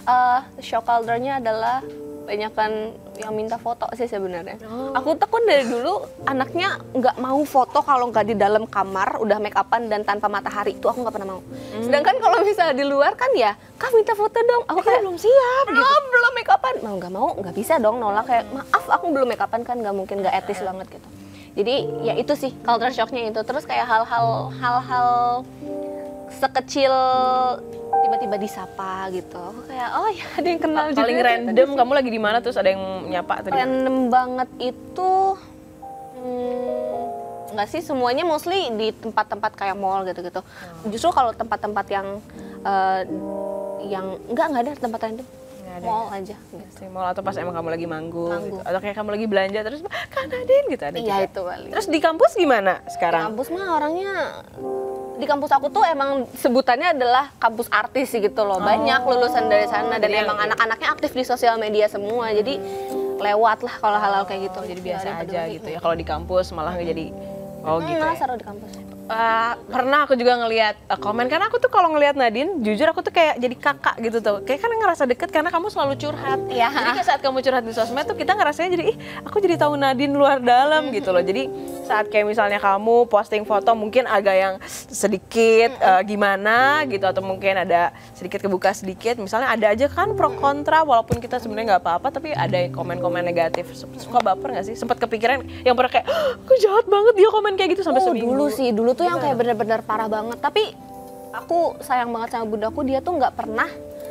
Shock culture-nya adalah banyakan yang minta foto sih sebenarnya. Aku tuh kan dari dulu anaknya nggak mau foto kalau nggak di dalam kamar, udah make upan dan tanpa matahari, itu aku nggak pernah mau. Sedangkan kalau misalnya di luar kan ya, Kak minta foto dong. Aku kayak belum siap gitu. Belum make upan. Mau nggak bisa dong nolak, kayak maaf aku belum make upan, kan nggak mungkin, nggak etis banget gitu. Jadi ya itu sih culture shock-nya itu. Terus kayak hal-hal sekecil tiba-tiba disapa gitu. Aku kayak oh ya ada yang kenal juga. Paling random kamu lagi di mana terus ada yang nyapa tadi? Random banget itu nggak sih, semuanya mostly di tempat-tempat kayak mall gitu-gitu. Justru kalau tempat-tempat yang nggak ada tempat random. Mall aja gitu. Mall atau pas emang kamu lagi manggung. Gitu. Atau kayak kamu lagi belanja terus Kak Nadine gitu ada. Iya juga. itu paling. Terus di kampus gimana sekarang? Di kampus mah orangnya, di kampus aku tuh emang sebutannya adalah kampus artis gitu loh. Banyak lulusan dari sana dan emang anak-anaknya aktif di sosial media semua. Jadi lewat lah kalau hal-hal kayak gitu. Jadi biasa aja gitu ya. Kalau di kampus malah nggak jadi gitu ya. Seru di kampus. Pernah aku juga ngelihat komen, karena aku tuh kalau ngelihat Nadine jujur aku tuh kayak jadi kakak gitu tuh, kayak kan ngerasa deket karena kamu selalu curhat. Ya. Jadi kayak saat kamu curhat di sosmed tuh kita ngerasanya jadi aku jadi tahu Nadine luar dalam gitu loh. Jadi saat kayak misalnya kamu posting foto mungkin agak yang sedikit gimana gitu, atau mungkin ada sedikit kebuka sedikit, misalnya ada aja kan pro kontra, walaupun kita sebenarnya nggak apa-apa tapi ada komen-komen negatif. Suka baper nggak sih? Sempat kepikiran yang pernah kayak aku jahat banget dia komen kayak gitu sampai seminggu? Dulu tuh yang kayak bener-bener parah banget. Tapi aku sayang banget sama bundaku, dia tuh nggak pernah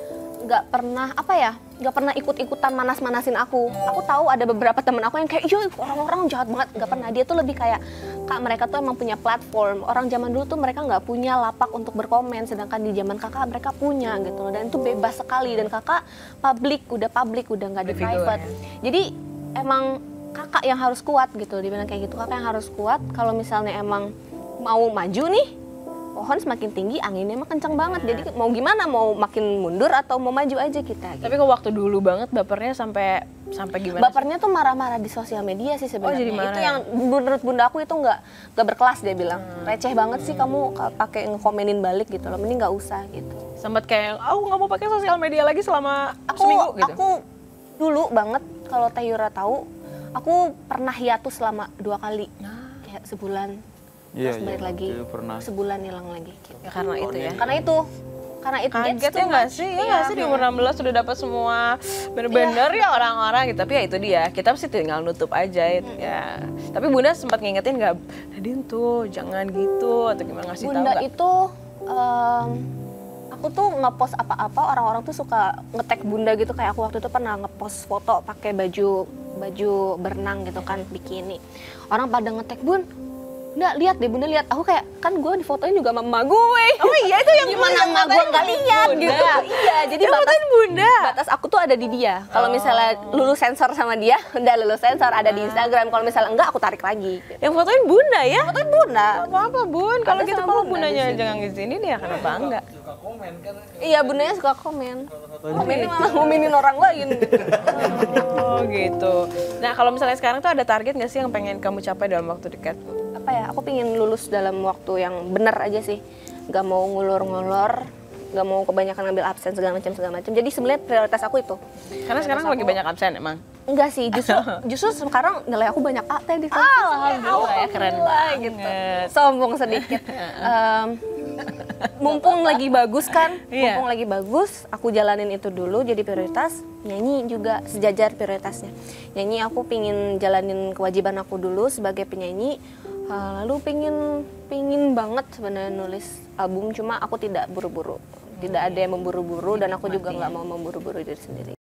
ikut-ikutan manas-manasin aku. Aku tahu ada beberapa temen aku yang kayak iya orang-orang jahat banget, nggak pernah. Dia tuh lebih kayak Kak, mereka tuh emang punya platform. Orang zaman dulu tuh mereka nggak punya lapak untuk berkomen, sedangkan di zaman kakak mereka punya gitu loh. Dan itu bebas sekali, dan kakak public, udah nggak di private. Jadi emang kakak yang harus kuat gitu, dibilang kayak gitu, kakak yang harus kuat. Kalau misalnya emang mau maju nih, pohon semakin tinggi anginnya mah kencang banget. Jadi mau gimana, mau makin mundur atau mau maju aja kita gitu. Tapi kok waktu dulu banget bapernya sampai gimana? Bapernya tuh marah-marah di sosial media sih sebenarnya. Jadi marah. Itu yang menurut bunda aku itu nggak berkelas, dia bilang. Receh banget sih kamu pakai ngekomenin balik gitu loh, mending nggak usah gitu. Sempat kayak aku nggak mau pakai sosial media lagi selama seminggu gitu. Aku dulu banget, kalau Teh Yura tahu, aku pernah hiatus selama 2 kali. Kayak sebulan. Terus balik lagi, sebulan hilang lagi gitu. Ya karena itu ya? Karena itu kaget ya nggak sih? Iya nggak sih, di umur 16 sudah dapat semua bener-bener ya orang-orang gitu. Tapi ya itu dia, kita pasti tinggal nutup aja itu ya. Tapi bunda sempat ngingetin nggak, Nadine tuh jangan gitu, atau gimana, ngasih tahu nggak? Bunda itu, aku tuh ngepost apa-apa, orang-orang tuh suka nge-tag bunda gitu. Kayak aku waktu itu pernah ngepost foto pakai baju berenang gitu kan, bikini. Orang pada nge-tag, Bun, Bunda lihat deh, Bunda lihat. Aku kayak, kan gue difotoin juga sama emak gue. Oh iya, itu yang gimana emak gue nggak lihat gitu. Iya, jadi batas aku tuh ada di dia. Kalau misalnya lulus sensor sama dia, udah lulus sensor, ada di Instagram. Kalau misalnya enggak, aku tarik lagi gitu. Yang fotoin bunda ya? Fotoin bunda. Apa Bun, kalau gitu kalau bundanya jangan ngizinin ya kenapa enggak? Suka komen kan? Iya, bundanya suka komen. Komennya malah ngomongin orang lain. Oh gitu. Nah kalau misalnya sekarang tuh ada target nggak sih yang pengen kamu capai dalam waktu dekat? Apa ya, aku pengen lulus dalam waktu yang benar aja sih, nggak mau ngulur-ngulur, nggak mau kebanyakan ngambil absen segala macam. Jadi sebenarnya prioritas aku itu. Karena sekarang lagi banyak absen emang? Enggak sih, justru sekarang nilai aku banyak A di kampus. Alhamdulillah ya, keren banget gitu. Sombong sedikit. Mumpung lagi bagus kan, mumpung lagi bagus, aku jalanin itu dulu jadi prioritas. Nyanyi juga sejajar prioritasnya. Nyanyi aku pingin jalanin kewajiban aku dulu sebagai penyanyi. Lalu pingin banget sebenarnya nulis album, cuma aku tidak buru-buru. Tidak ada yang memburu-buru dan aku juga nggak mau memburu-buru diri sendiri.